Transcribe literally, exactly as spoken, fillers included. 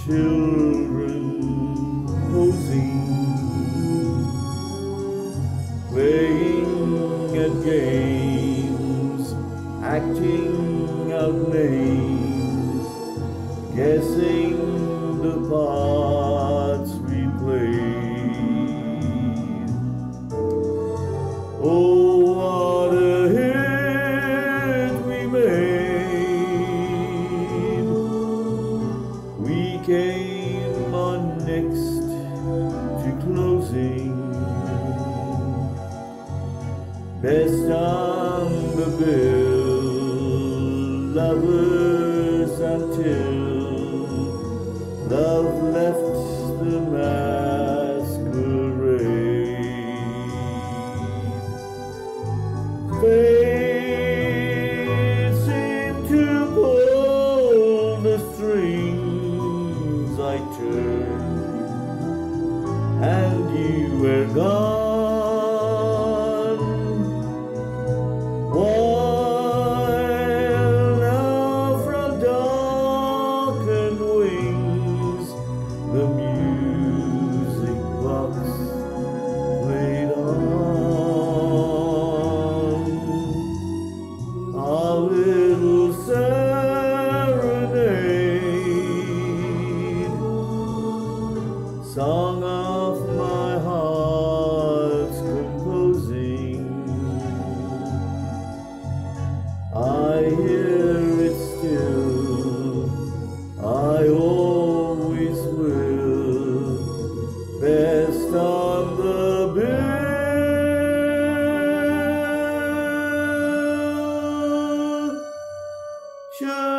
children posing, playing at games, acting out names, guessing the parts we played. Oh, what a hit we made. We came on next to closing, best on the bill, lovers until love left the masquerade. Fate seemed to pull the strings I turned, and you were gone. While now from darkened wings the music box played on our little serenade, song of my heart's composing. I hear it still, I always will, best on the bill. Sure.